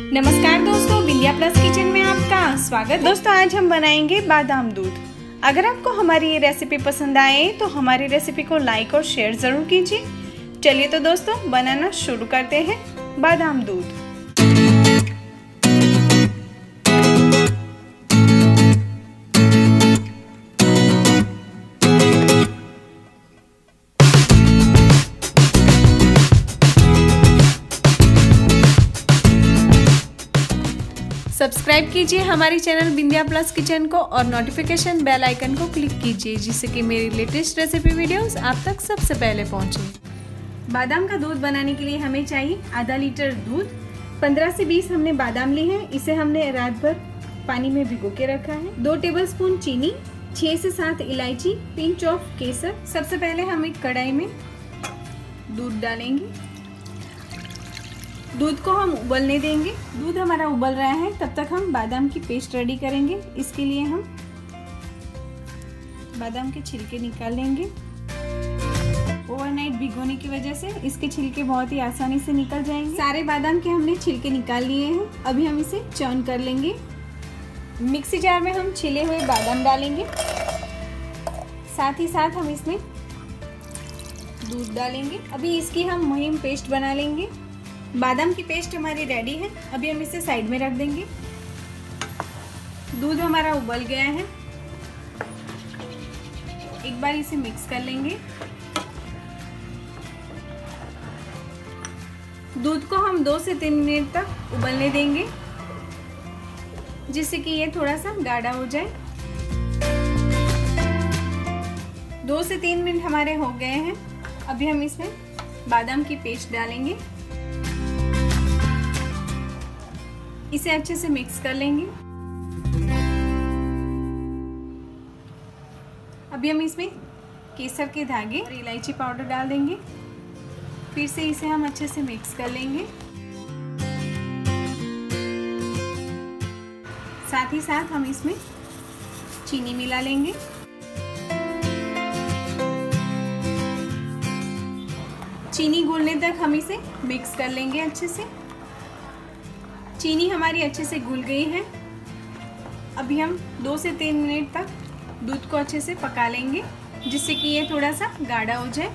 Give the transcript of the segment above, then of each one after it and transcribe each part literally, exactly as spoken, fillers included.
नमस्कार दोस्तों, Vindhya plus kitchen में आपका स्वागत। दोस्तों आज हम बनाएंगे बादाम दूध। अगर आपको हमारी ये रेसिपी पसंद आए तो हमारी रेसिपी को लाइक और शेयर ज़रूर कीजिए। चलिए तो दोस्तों बनाना शुरू करते हैं बादाम दूध। सब्सक्राइब कीजिए हमारी चैनल विंध्या प्लस किचन को और नोटिफिकेशन बेल आइकन को क्लिक कीजिए, जिससे कि मेरी लेटेस्ट रेसिपी वीडियोस आप तक सबसे पहले पहुंचे। बादाम का दूध बनाने के लिए हमें चाहिए आधा लीटर दूध। पंद्रह से बीस हमने बादाम ली है, इसे हमने रात भर पानी में भिगो के रखा है। दो टेबलस्पून चीनी, छह से सात इलायची, पिंच ऑफ केसर। सबसे पहले हम एक कढ़ाई में दूध डालेंगे। दूध को हम उबलने देंगे। दूध हमारा उबल रहा है, तब तक हम बादाम की पेस्ट रेडी करेंगे। इसके लिए हम बादाम के छिलके निकाल लेंगे। ओवरनाइट भिगोने की वजह से इसके छिलके बहुत ही आसानी से निकल जाएंगे। सारे बादाम के हमने छिलके निकाल लिए हैं। अभी हम इसे चर्न कर लेंगे। मिक्सी जार में हम छिले हुए बादाम डालेंगे, साथ ही साथ हम इसमें दूध डालेंगे। अभी इसकी हम मुहिम पेस्ट बना लेंगे। बादाम की पेस्ट हमारी रेडी है। अभी हम इसे साइड में रख देंगे। दूध हमारा उबल गया है। एक बार इसे मिक्स कर लेंगे। दूध को हम दो से तीन मिनट तक उबलने देंगे, जिससे कि ये थोड़ा सा गाढ़ा हो जाए। दो से तीन मिनट हमारे हो गए हैं। अभी हम इसमें बादाम की पेस्ट डालेंगे। इसे अच्छे से मिक्स कर लेंगे। अभी हम इसमें केसर के धागे और इलायची पाउडर डाल देंगे। फिर से इसे हम अच्छे से मिक्स कर लेंगे। साथ ही साथ हम इसमें चीनी मिला लेंगे। चीनी घुलने तक हम इसे मिक्स कर लेंगे अच्छे से। चीनी हमारी अच्छे से घुल गई है। अभी हम दो से तीन मिनट तक दूध को अच्छे से पका लेंगे, जिससे कि ये थोड़ा सा गाढ़ा हो जाए।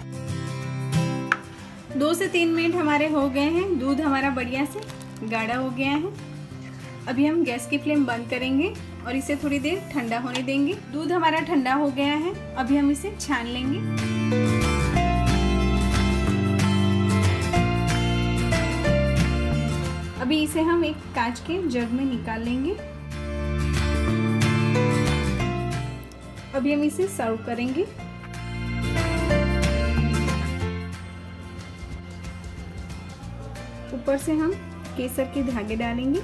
दो से तीन मिनट हमारे हो गए हैं। दूध हमारा बढ़िया से गाढ़ा हो गया है। अभी हम गैस की फ्लेम बंद करेंगे और इसे थोड़ी देर ठंडा होने देंगे। दूध हमारा ठंडा हो गया है। अभी हम इसे छान लेंगे। अभी इसे हम एक कांच के जग में निकाल लेंगे। अभी हम इसे सर्व करेंगे। ऊपर से हम केसर के धागे डालेंगे।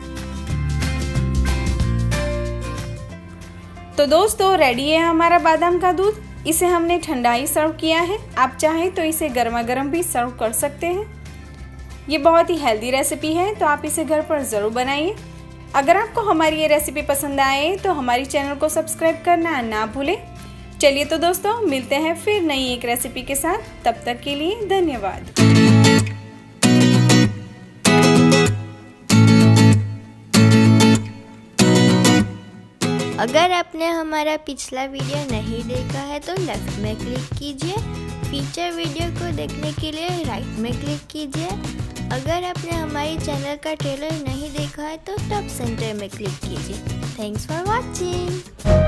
तो दोस्तों रेडी है हमारा बादाम का दूध। इसे हमने ठंडा ही सर्व किया है। आप चाहें तो इसे गर्मा गर्म भी सर्व कर सकते हैं। ये बहुत ही हेल्दी रेसिपी है, तो आप इसे घर पर ज़रूर बनाइए। अगर आपको हमारी ये रेसिपी पसंद आए तो हमारी चैनल को सब्सक्राइब करना ना भूलें। चलिए तो दोस्तों मिलते हैं फिर नई एक रेसिपी के साथ। तब तक के लिए धन्यवाद। अगर आपने हमारा पिछला वीडियो नहीं देखा है तो लेफ्ट में क्लिक कीजिए। फीचर वीडियो को देखने के लिए राइट में क्लिक कीजिए। अगर आपने हमारी चैनल का ट्रेलर नहीं देखा है तो टॉप सेंटर में क्लिक कीजिए। Thanks for watching.